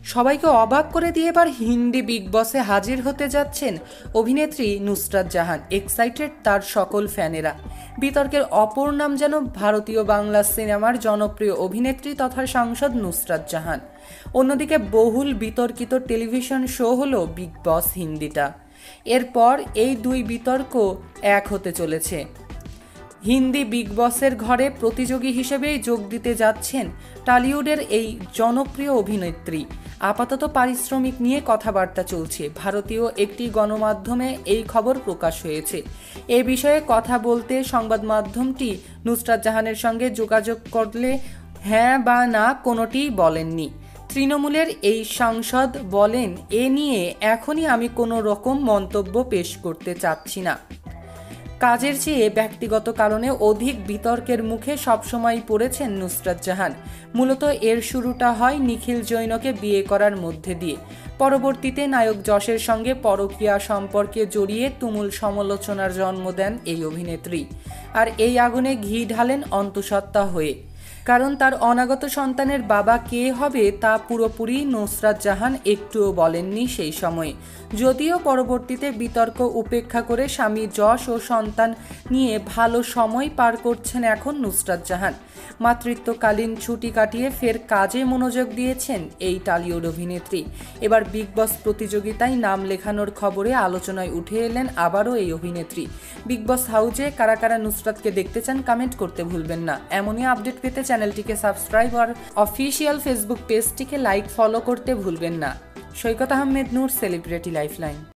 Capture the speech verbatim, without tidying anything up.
সবাইকে অবাক করে দিয়ে এবার হিন্দি বিগ বসে হাজির হতে যাচ্ছেন অভিনেত্রী নুসরাত জাহান। এক্সাইটেড তার সকল ফ্যানেরা। বিতর্কের অপর নাম যেন ভারতীয় বাংলা সিনেমার জনপ্রিয় অভিনেত্রী তথা সাংসদ নুসরাত জাহান। অন্যদিকে বহুল বিতর্কিত টেলিভিশন শো হলো বিগ বস হিন্দিটা। এরপর এই দুই বিতর্ক এক হতে চলেছে। হিন্দি বিগ বসের ঘরে প্রতিযোগী হিসেবেই যোগ দিতে যাচ্ছেন টলিউডের এই জনপ্রিয় অভিনেত্রী। আপাতত পারিশ্রমিক নিয়ে কথাবার্তা চলছে। ভারতীয় একটি গণমাধ্যমে এই খবর প্রকাশ হয়েছে। এ বিষয়ে কথা বলতে সংবাদ মাধ্যমটি নুসরাত জাহানের সঙ্গে যোগাযোগ করলে হ্যাঁ বা না কোনোটিই বলেননি। তৃণমূলের এই সাংসদ বলেন, এ নিয়ে এখনই আমি কোনো রকম মন্তব্য পেশ করতে চাচ্ছি না। কাজের চেয়ে ব্যক্তিগত কারণে অধিক বিতর্কের মুখে সবসময় পড়েছেন নুসরাত জাহান। মূলত এর শুরুটা হয় নিখিল জৈনকে বিয়ে করার মধ্যে দিয়ে। পরবর্তীতে নায়ক যশের সঙ্গে পরকীয়া সম্পর্কে জড়িয়ে তুমুল সমালোচনার জন্ম দেন এই অভিনেত্রী। আর এই আগুনে ঘি ঢালেন অন্তঃসত্ত্বা হয়ে। কারণ তার অনাগত সন্তানের বাবা কে হবে তা পুরোপুরি নুসরাত জাহান একটুও বলেননি সেই সময়ে। যদিও পরবর্তীতে বিতর্ক উপেক্ষা করে স্বামী যশ ও সন্তান নিয়ে ভালো সময় পার করছেন এখন নুসরাত জাহান। মাতৃত্বকালীন ছুটি কাটিয়ে ফের কাজে মনোযোগ দিয়েছেন এই টলিউড অভিনেত্রী। এবার বিগ বস প্রতিযোগিতায় নাম লেখানোর খবরে আলোচনায় উঠে এলেন আবারও এই অভিনেত্রী। বিগ বস হাউজে কারা কারা নুসরাতকে দেখতে চান কমেন্ট করতে ভুলবেন না। এমনই আপডেট পেতে চ্যানেলটিকে সাবস্ক্রাইব আর অফিসিয়াল ফেসবুক পেজটিকে লাইক ফলো করতে ভুলবেন না। Saikat Ahmed Noor, celebrity lifeline.